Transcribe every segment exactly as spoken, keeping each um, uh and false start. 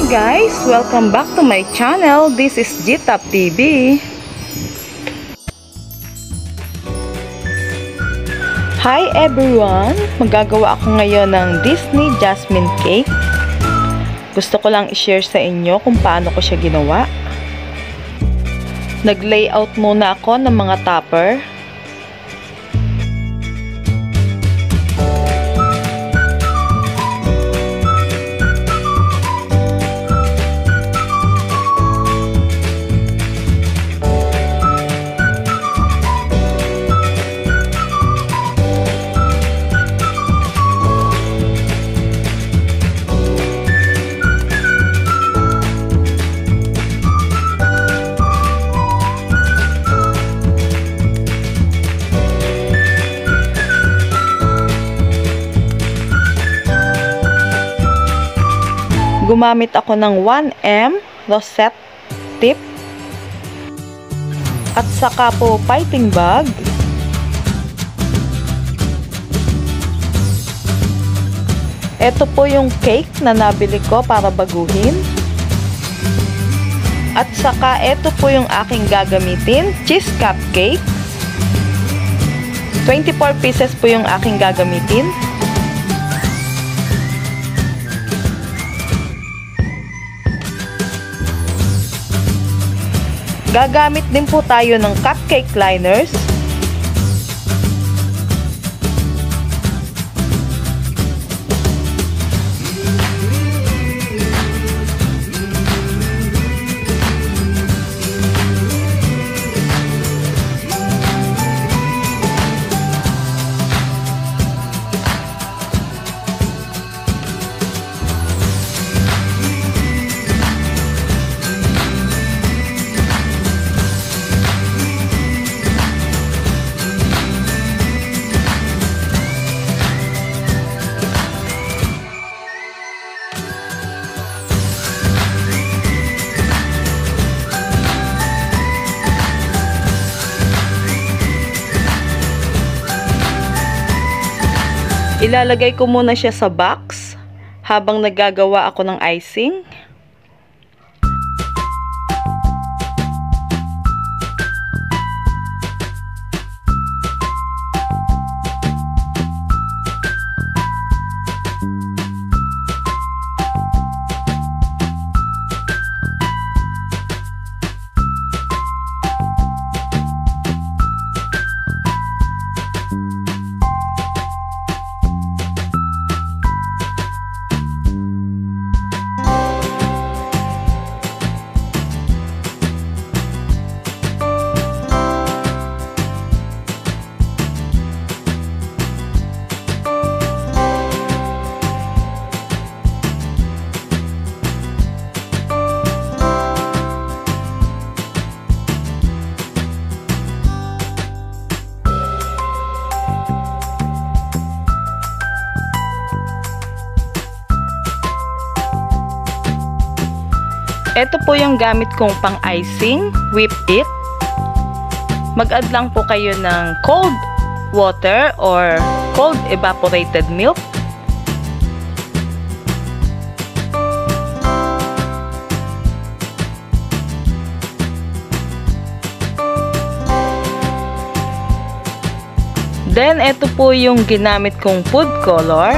guys! Welcome back to my channel. This is G-Top T V. Hi everyone! Magagawa ako ngayon ng Disney Jasmine Cake. Gusto ko lang i-share sa inyo kung paano ko siya ginawa. Nag-layout muna ako ng mga topper. Gumamit ako ng one M rosette tip at saka po piping bag. Ito po yung cake na nabili ko para baguhin. At saka ito po yung aking gagamitin, cheese cupcake. twenty-four pieces po yung aking gagamitin. Gagamit din po tayo ng cupcake liners. Ilalagay ko muna siya sa box habang naggagawa ako ng icing. Ito po yung gamit kong pang-icing, whip it. Mag-add lang po kayo ng cold water or cold evaporated milk. Then, ito po yung ginamit kong food color.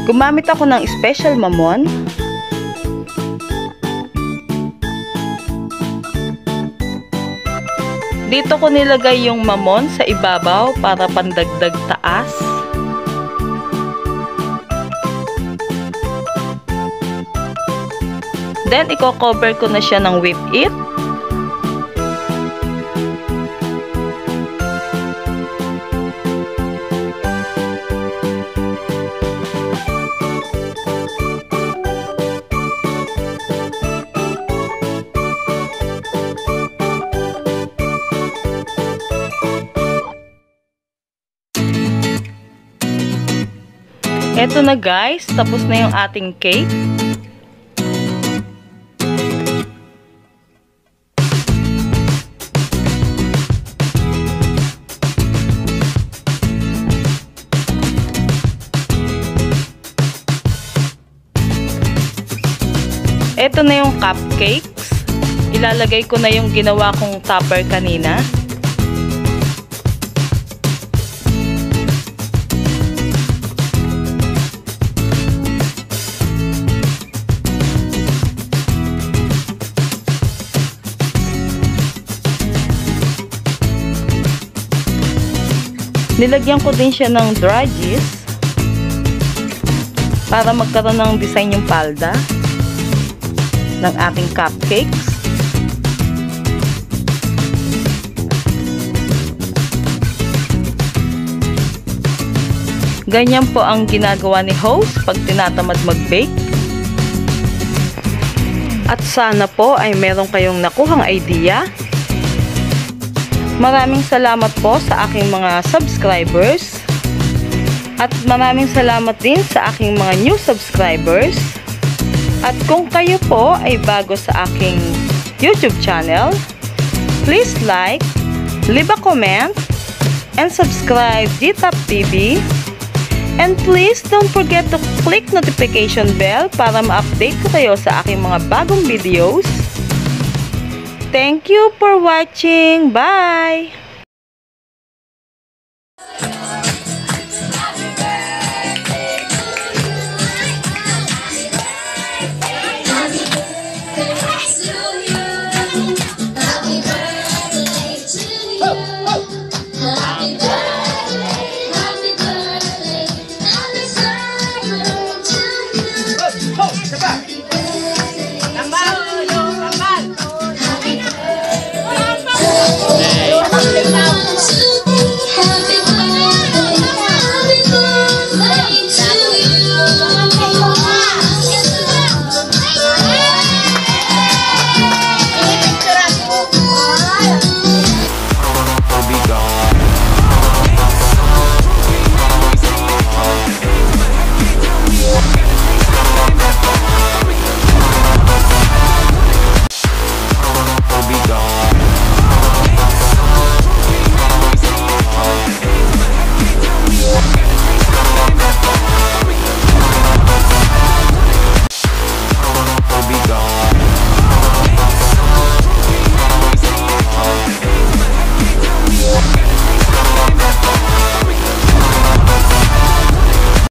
Gumamit ako ng special mamon. Dito ko nilagay yung mamon sa ibabaw para pandagdag taas. Then, i-cover ko na siya ng whip it. Eto na guys, tapos na yung ating cake. Eto na yung cupcakes. Ilalagay ko na yung ginawa kong topper kanina. Nilagyan ko din siya ng dry gist para magkaroon ng design yung palda ng ating cupcakes. Ganyan po ang ginagawa ni host pag tinatamad mag-bake. At sana po ay meron kayong nakuhang idea. Maraming salamat po sa aking mga subscribers. At maraming salamat din sa aking mga new subscribers. At kung kayo po ay bago sa aking YouTube channel, please like, leave a comment, and subscribe G Top T V. And please don't forget to click notification bell para ma-update ko kayo sa aking mga bagong videos. Thank you for watching. Bye!